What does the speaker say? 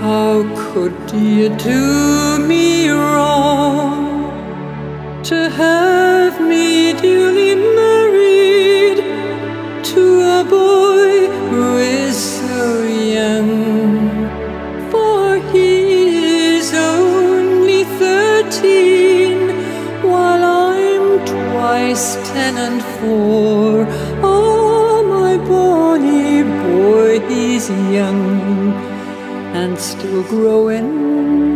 How could you do me wrong, to have me duly married to a boy who is so young? For he is only 13, while I'm twice 10 and 4. Oh, my bonny boy, he's young and still growing